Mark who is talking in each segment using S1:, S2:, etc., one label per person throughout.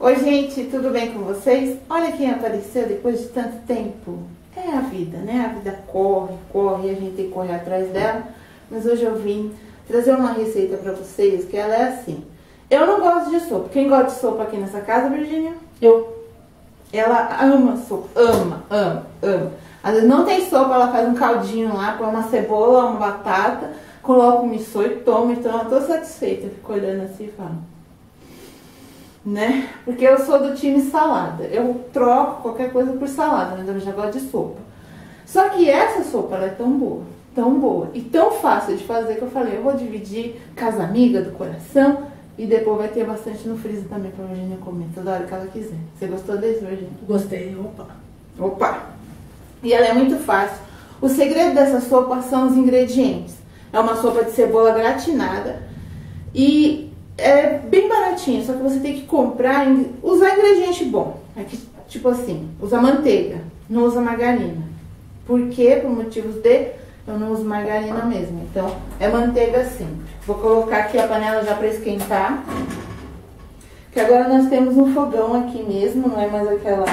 S1: Oi gente, tudo bem com vocês? Olha quem apareceu depois de tanto tempo. É a vida, né? A vida corre, corre e a gente tem que correr atrás dela. Mas hoje eu vim trazer uma receita pra vocês que ela é assim. Eu não gosto de sopa. Quem gosta de sopa aqui nessa casa, Virgínia?
S2: Eu.
S1: Ela ama sopa, ama. Às vezes não tem sopa, ela faz um caldinho lá, põe uma cebola, uma batata, coloca um missô e toma. Então eu tô satisfeita. Eu fico olhando assim e falo, né? Porque eu sou do time salada. Eu troco qualquer coisa por salada, mas eu já gosto de sopa. Só que essa sopa, ela é tão boa e tão fácil de fazer que eu falei, eu vou dividir com as amigas do coração e depois vai ter bastante no freezer também pra Virgínia comer toda hora que ela quiser. Você gostou desse, Virgínia?
S2: Gostei,
S1: Opa! E ela é muito fácil. O segredo dessa sopa são os ingredientes. É uma sopa de cebola gratinada e é bem baratinho, só que você tem que comprar, usar ingrediente bom. Aqui, tipo assim, usa manteiga, não usa margarina. Por quê? Por motivos de eu não uso margarina mesmo. Então, é manteiga sempre. Vou colocar aqui a panela já para esquentar. Que agora nós temos um fogão aqui mesmo, não é mais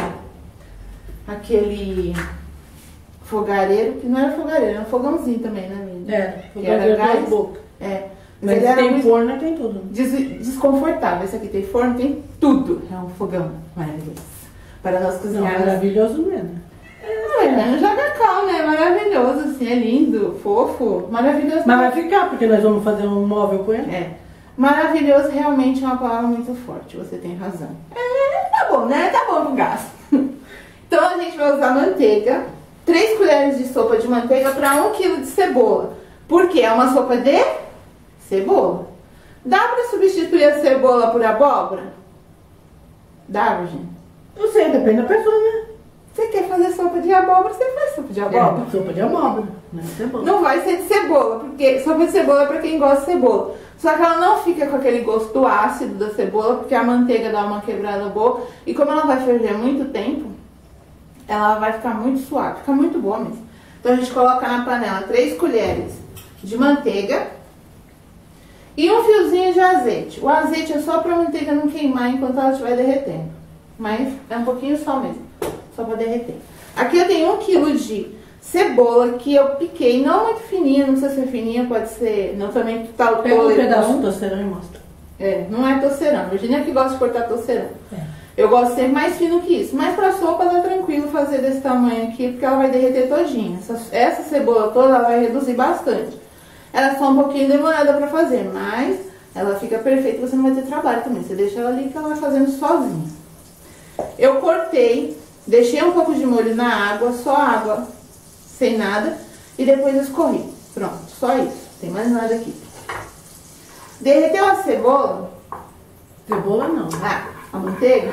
S1: aquele fogareiro, que não era fogareiro, era um fogãozinho também, né, menina?
S2: É,
S1: que era gás.
S2: Boca.
S1: É.
S2: Mas
S1: ele era
S2: tem
S1: muito
S2: forno, tem tudo.
S1: desconfortável. Esse aqui tem forno, tem tudo. É um fogão maravilhoso. Para nós cozinharmos.
S2: Maravilhoso mesmo.
S1: Não joga cal, né? Maravilhoso, assim, é lindo, fofo, maravilhoso.
S2: Mas vai ficar, porque nós vamos fazer um móvel com ele.
S1: É. Maravilhoso realmente é uma palavra muito forte, você tem razão. Tá bom, né? Tá bom pro gasto. Então a gente vai usar manteiga, 3 colheres de sopa de manteiga para 1 kg de cebola. Porque é uma sopa de cebola. Dá pra substituir a cebola por abóbora? Dá, Virgínia?
S2: Não sei, depende da pessoa, né?
S1: Você quer fazer sopa de abóbora, você faz sopa de abóbora.
S2: É, sopa de abóbora, não é cebola.
S1: Não vai ser de cebola, porque sopa de cebola é pra quem gosta de cebola. Só que ela não fica com aquele gosto ácido da cebola, porque a manteiga dá uma quebrada boa. E como ela vai ferver muito tempo, ela vai ficar muito suave, fica muito boa mesmo. Então a gente coloca na panela 3 colheres de manteiga e um fiozinho de azeite. O azeite é só pra manteiga não queimar enquanto ela estiver derretendo. Mas é um pouquinho só mesmo, só pra derreter. Aqui eu tenho 1 kg de cebola que eu piquei, não muito fininha, não precisa ser fininha, pode ser, não também tá o
S2: pega um pedaço de toceirão e mostra.
S1: É, não é toceirão, Virgínia que gosta de cortar toceirão.
S2: É.
S1: Eu gosto de ser mais fino que isso, mas pra sopa dá tranquilo fazer desse tamanho aqui, porque ela vai derreter todinha. Essa cebola toda ela vai reduzir bastante. Ela é só um pouquinho demorada pra fazer, mas ela fica perfeita, você não vai ter trabalho também. Você deixa ela ali que ela vai fazendo sozinha. Eu cortei, deixei um pouco de molho na água, só água, sem nada, e depois escorri. Pronto, só isso, tem mais nada aqui. Derreteu a cebola.
S2: Cebola não.
S1: Ah, a manteiga.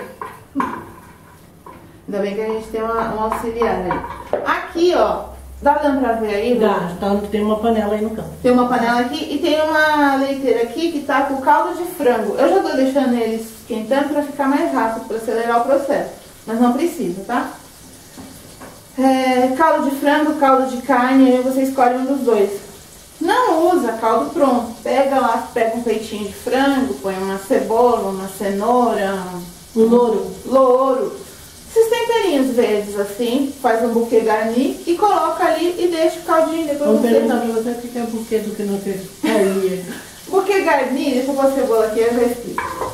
S1: Ainda bem que a gente tem um auxiliar aí. Aqui, ó, dá dando pra ver aí?
S2: Dá, tem uma panela aí no canto.
S1: Tem uma panela aqui e tem uma leiteira aqui que tá com caldo de frango. Eu já tô deixando ele esquentando pra ficar mais rápido, pra acelerar o processo. Mas não precisa, tá? Caldo de frango, caldo de carne, aí você escolhe um dos dois. Não usa caldo pronto. Pega lá, pega um peitinho de frango, põe uma cebola, uma cenoura,
S2: um
S1: louro. Esses temperinhos verdes assim, faz um buquê garni e coloca ali e deixa o caldinho. Depois
S2: vamos
S1: você
S2: perguntar pra você o que é buquê do que não fez.
S1: Buquê garni, deixa eu pôr a cebola aqui, eu já explico.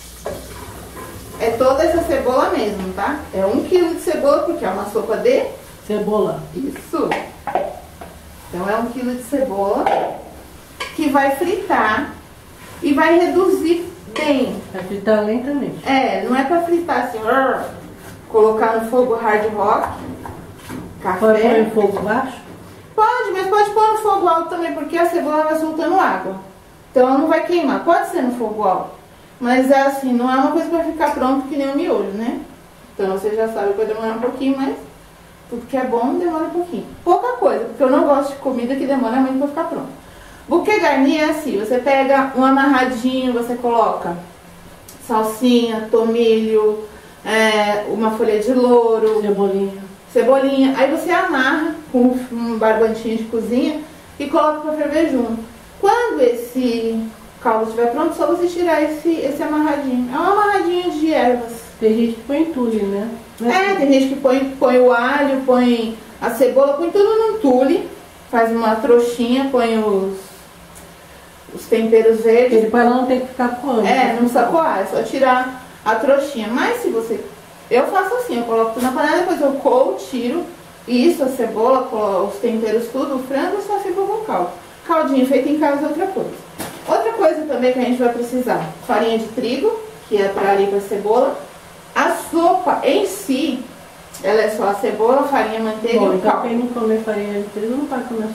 S1: É toda essa cebola mesmo, tá? É 1 kg de cebola, porque é uma sopa de
S2: cebola.
S1: Isso. Então é 1 kg de cebola que vai fritar e vai reduzir bem.
S2: Vai fritar lentamente.
S1: Não é pra fritar assim, colocar no fogo hard rock, café.
S2: Pode pôr em fogo baixo?
S1: Pode, mas pode pôr no fogo alto também, porque a cebola vai soltando água. Então ela não vai queimar. Pode ser no fogo alto. Mas é assim, não é uma coisa pra ficar pronto que nem o miolho, né? Então você já sabe que vai demorar um pouquinho, mas tudo que é bom demora um pouquinho. Pouca coisa, porque eu não gosto de comida que demora muito pra ficar pronto. Buquê garni é assim, você pega um amarradinho, você coloca salsinha, tomilho, uma folha de louro, cebolinha. Aí você amarra com um barbantinho de cozinha e coloca pra ferver junto. Quando esse caldo estiver pronto, só você tirar esse amarradinho. É um amarradinho de ervas.
S2: Tem gente que põe tule, né?
S1: Tem gente que põe o alho, põe a cebola, põe tudo num tule, faz uma trouxinha, põe os temperos verdes.
S2: Ele para ela não tem que ficar coando.
S1: Não precisa coar, é só tirar a trouxinha. Mas se você... Eu faço assim, eu coloco tudo na panela, depois eu coo, tiro isso, a cebola, os temperos, tudo, o frango, só fica com o caldo. Caldinho feito em casa é outra coisa. Outra coisa também que a gente vai precisar, farinha de trigo, que é para ali com a cebola. A sopa em si, ela é só a cebola, farinha, manteiga e o
S2: então
S1: caldo.
S2: quem não comer farinha de trigo não pode comer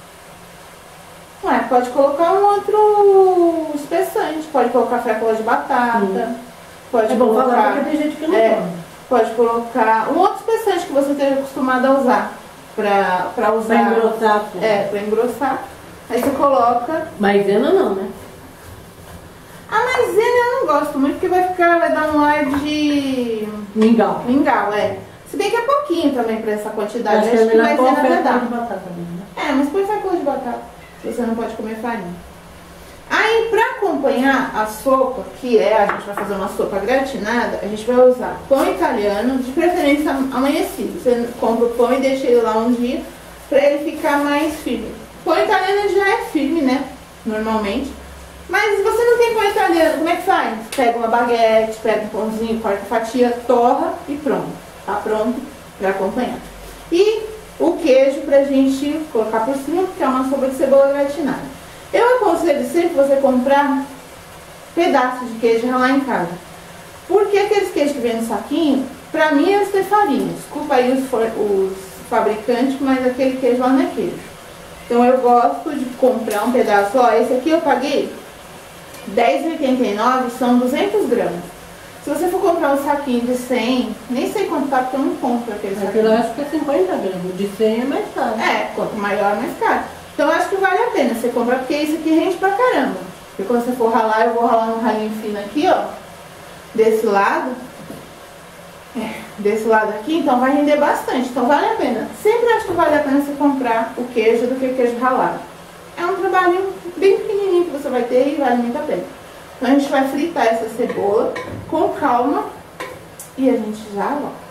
S2: sopa.
S1: Pode colocar um outro espessante, pode colocar fécula de batata, pode colocar...
S2: falar porque tem gente que não come.
S1: Pode colocar um outro espessante que você esteja acostumado a usar, pra usar...
S2: Pra engrossar.
S1: Pra engrossar. Aí você coloca...
S2: Maisena não, né?
S1: A maisena eu não gosto muito, porque vai dar um ar de...
S2: Mingau.
S1: Mingau, Se bem que é pouquinho também pra essa quantidade.
S2: Acho que é melhor pôr
S1: maisena vai
S2: fécula
S1: dar.
S2: de batata também, né?
S1: Mas põe fécula de batata, se você não pode comer farinha. Aí, pra acompanhar a sopa, a gente vai fazer uma sopa gratinada, a gente vai usar pão italiano, de preferência amanhecido. Você compra o pão e deixa ele lá um dia, pra ele ficar mais firme. Pão italiano já é firme, né, normalmente. Mas se você não tem pão italiano, como é que faz? Pega uma baguete, pega um pãozinho, corta fatia, torra e pronto. Tá pronto pra acompanhar. E o queijo pra gente colocar por cima, porque é uma sopa de cebola gratinada. Eu aconselho sempre você comprar pedaços de queijo e ralar em casa. Porque aqueles queijos que vem no saquinho, pra mim eles têm farinha. Desculpa aí os fabricantes, mas aquele queijo lá não é queijo. Então eu gosto de comprar um pedaço. Esse aqui eu paguei R$10,89, são 200 gramas. Se você for comprar um saquinho de 100, nem sei quanto tá, porque eu não compro aquele saquinho.
S2: Aquilo eu acho que é 50 gramas, de 100 é mais caro.
S1: Quanto maior, mais caro. Então eu acho que vale a pena você comprar, porque isso aqui rende pra caramba. Porque quando você for ralar, eu vou ralar um ralinho fino aqui, ó. Desse lado. Desse lado aqui, então vai render bastante. Então vale a pena. Sempre acho que vale a pena você comprar o queijo do que o queijo ralado. É um trabalhinho bem pequenininho que você vai ter e vale muito a pena. Então a gente vai fritar essa cebola com calma e a gente já volta.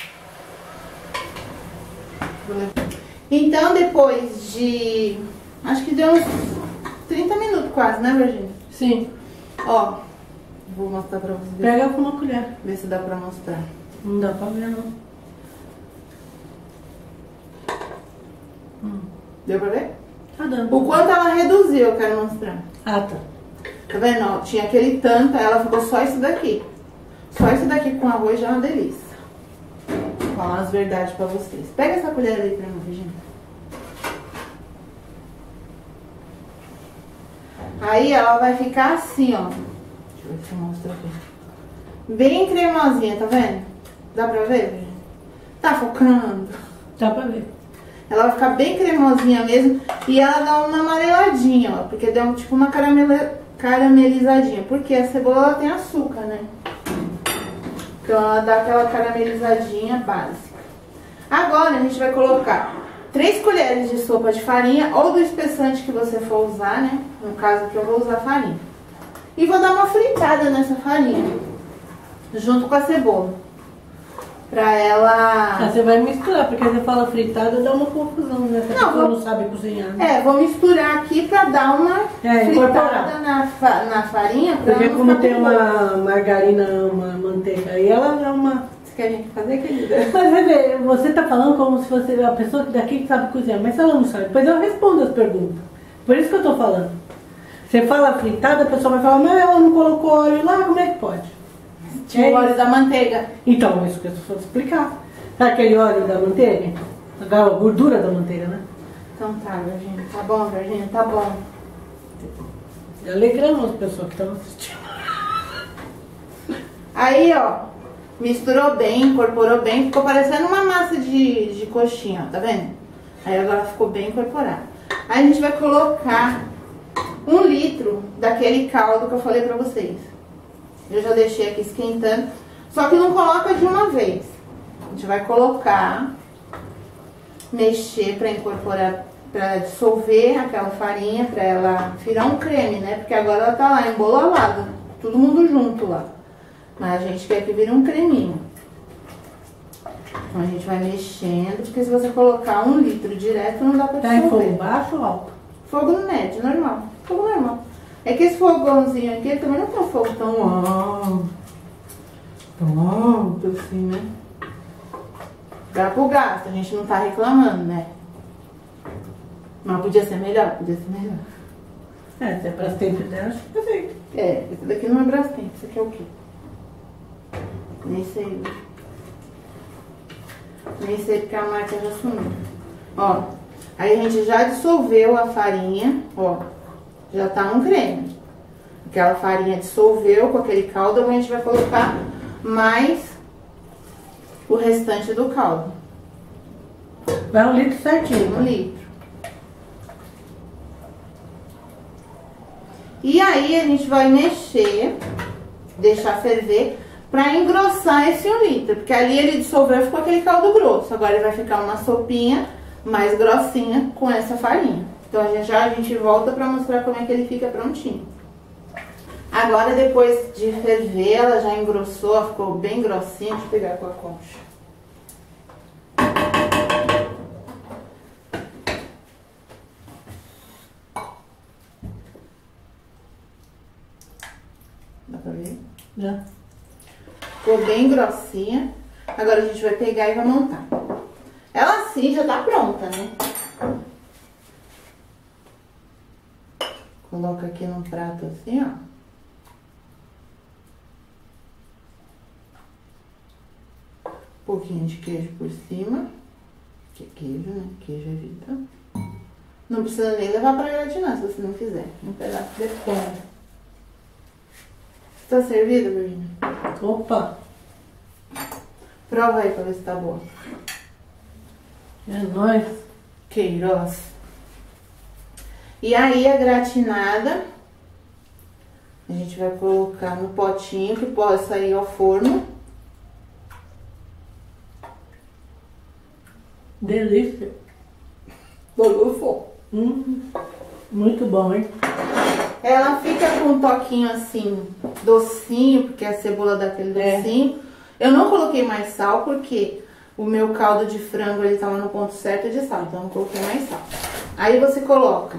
S1: Então depois de... acho que deu uns 30 minutos quase, né, Virgínia?
S2: Sim.
S1: Ó, vou mostrar pra vocês.
S2: Pega com uma colher.
S1: Ver se dá pra mostrar.
S2: Não dá pra ver, não.
S1: Deu pra ver?
S2: Tá dando.
S1: O quanto ela reduziu, eu quero mostrar.
S2: Ah, tá.
S1: Tá vendo? Ó, tinha aquele tanto, aí ela ficou só isso daqui. Só isso daqui com arroz já é uma delícia. Vou falar umas verdades pra vocês. Pega essa colher aí pra mim, Virgínia. Aí ela vai ficar assim, ó. Deixa eu ver se eu mostro aqui. Bem cremosinha, tá vendo? Dá pra ver, Virgínia? Tá focando?
S2: Dá pra ver.
S1: Ela vai ficar bem cremosinha mesmo. E ela dá uma amareladinha, ó. Porque deu tipo uma caramelizadinha. Porque a cebola ela tem açúcar, né? Então ela dá aquela caramelizadinha básica. Agora a gente vai colocar 3 colheres de sopa de farinha. Ou do espessante que você for usar, né? No caso aqui eu vou usar farinha. E vou dar uma fritada nessa farinha. Junto com a cebola. Pra ela...
S2: você vai misturar, porque você fala fritada, dá uma confusão, né? Se a pessoa não sabe cozinhar. Né?
S1: Vou misturar aqui pra dar uma fritada na farinha.
S2: Porque como tem uma margarina, uma manteiga, aí ela dá uma...
S1: Você quer a gente fazer, querida?
S2: Mas você tá falando como se fosse a pessoa daqui que sabe cozinhar, mas se ela não sabe, depois eu respondo as perguntas. Por isso que eu tô falando. Você fala fritada, a pessoa vai falar, mas ela não colocou óleo lá, como é que pode?
S1: Tinha o óleo da manteiga.
S2: Então, isso que eu estou explicar. Sabe aquele óleo da manteiga? A gordura da manteiga, né?
S1: Então tá, Virgínia. Tá bom, Virgínia, tá bom.
S2: Alegrando as pessoas que estão assistindo.
S1: Aí, ó, misturou bem, incorporou bem. Ficou parecendo uma massa de coxinha, ó, tá vendo? Aí agora ficou bem incorporado. Aí a gente vai colocar 1 litro daquele caldo que eu falei pra vocês. Eu já deixei aqui esquentando. Só que não coloca de uma vez. A gente vai colocar, mexer pra incorporar, pra dissolver aquela farinha, pra ela virar um creme, né? Porque agora ela tá lá embololada, todo mundo junto lá. Mas a gente quer que vire um creminho. Então a gente vai mexendo, porque se você colocar 1 litro direto, não dá pra
S2: Tá em
S1: dissolver.
S2: fogo baixo ou alto?
S1: Fogo médio, normal. Fogo normal. É que esse fogãozinho aqui também não tem um fogo tão alto. Tão alto assim, né? Dá pro gasto, a gente não tá reclamando, né? Mas podia ser melhor, podia ser melhor.
S2: É, se é pra sempre dela, acho que perfeito.
S1: É, esse daqui não é Brastemp, esse aqui é o quê? Nem sei. Nem sei porque a marca já sumiu. Ó, aí a gente já dissolveu a farinha, ó. Já tá um creme. Aquela farinha dissolveu com aquele caldo, a gente vai colocar mais o restante do caldo.
S2: Vai 1 litro certinho.
S1: 1 litro. E aí a gente vai mexer, deixar ferver, pra engrossar esse 1 litro. Porque ali ele dissolveu e ficou aquele caldo grosso. Agora ele vai ficar uma sopinha mais grossinha com essa farinha. Então já a gente volta pra mostrar como é que ele fica prontinho. Agora depois de ferver, ela já engrossou, ficou bem grossinha. Deixa eu pegar com a concha. Dá pra ver?
S2: Já.
S1: Ficou bem grossinha. Agora a gente vai pegar e vai montar. Ela assim já tá pronta, né? Coloca aqui num prato assim, ó. Um pouquinho de queijo por cima. Que é queijo, né? Queijo é vida. Não precisa nem levar pra gratinar se você não quiser. Um pedaço de pão. Tá servida, Virginia?
S2: Opa!
S1: Prova aí pra ver se tá boa.
S2: É nóis.
S1: Queiroz. E aí a gratinada a gente vai colocar no potinho que pode sair ao forno.
S2: Delícia.
S1: Golufo.
S2: Muito bom, hein?
S1: Ela fica com um toquinho assim, docinho, porque a cebola dá aquele docinho. Eu não coloquei mais sal, porque o meu caldo de frango ele tava no ponto certo de sal, então eu não coloquei mais sal. Aí você coloca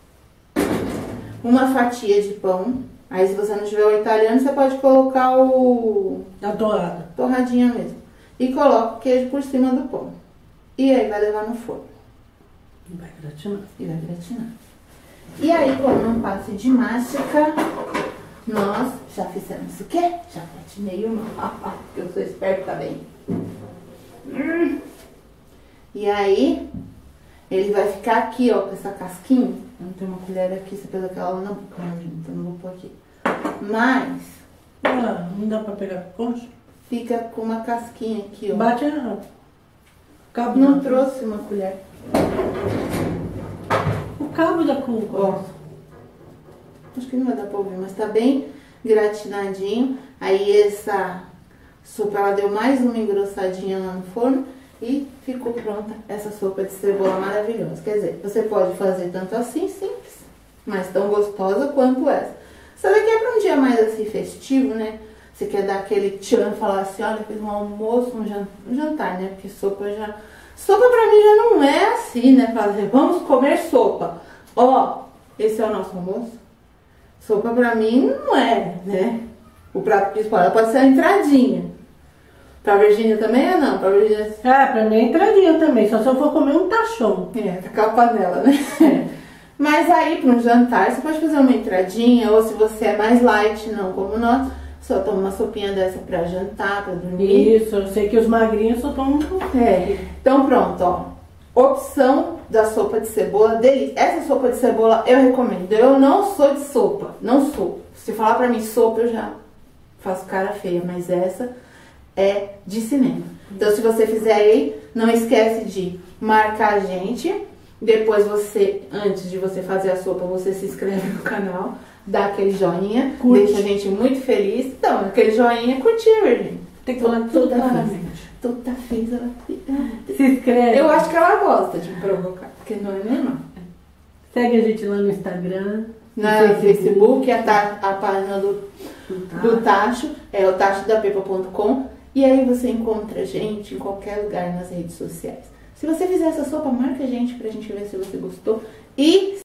S1: uma fatia de pão. Aí se você não tiver o italiano, você pode colocar o...
S2: A dourada.
S1: torradinha mesmo. E coloca o queijo por cima do pão. E aí vai levar no forno.
S2: Vai gratinar.
S1: E vai gratinar. E aí, como não passe de mágica, nós já fizemos o quê? Já gratinei o meu. Porque eu sou esperto também. E aí, ele vai ficar aqui, ó, com essa casquinha. Eu não tenho uma colher aqui, você pôs aquela lá na boca, então não vou pôr aqui. Mas,
S2: Ah, não dá pra pegar com concha?
S1: fica com uma casquinha aqui, ó.
S2: Bate a... Cabo
S1: Não
S2: da...
S1: trouxe uma colher.
S2: O cabo da cuca.
S1: Ó. Acho que não vai dar pra ouvir, mas tá bem gratinadinho. Aí essa sopa, ela deu mais uma engrossadinha lá no forno. E ficou pronta essa sopa de cebola maravilhosa. Quer dizer, você pode fazer tanto assim, simples, mas tão gostosa quanto essa. Essa daqui é pra um dia mais assim, festivo, né? Você quer dar aquele tchan e falar assim, olha, fiz um almoço, um jantar, né? Porque sopa já... Sopa pra mim já não é assim, né? Fazer, vamos comer sopa. Ó, esse é o nosso almoço. Sopa pra mim não é, né? O prato principal, ela pode ser a entradinha. Pra Virgínia também é não? Pra Virgínia...
S2: É, pra mim é entradinha também, só se eu for comer um tachão.
S1: É, com aquela panela, né? Mas aí, para um jantar, você pode fazer uma entradinha, ou se você é mais light, não como nós, só toma uma sopinha dessa pra jantar, pra dormir.
S2: Isso, eu sei que os magrinhos só tomam...
S1: É, então pronto, ó. Opção da sopa de cebola, delícia. Essa sopa de cebola eu recomendo. Eu não sou de sopa, não sou. Se falar pra mim sopa, eu já faço cara feia, mas essa é de cinema. Então se você fizer aí, não esquece de marcar a gente. Depois você, antes de você fazer a sopa, você se inscreve no canal, dá aquele joinha,
S2: curte.
S1: Deixa a gente muito feliz. Então, aquele joinha, curtir, Virgínia.
S2: Tem que falar tudo claramente.
S1: Toda fez ela...
S2: Se inscreve.
S1: Eu acho que ela gosta de me provocar, porque não é normal.
S2: Segue a gente lá no Instagram,
S1: No Facebook, a página do Tacho, é o tachodapepa.com. E aí você encontra a gente em qualquer lugar nas redes sociais. Se você fizer essa sopa, marca a gente pra gente ver se você gostou. E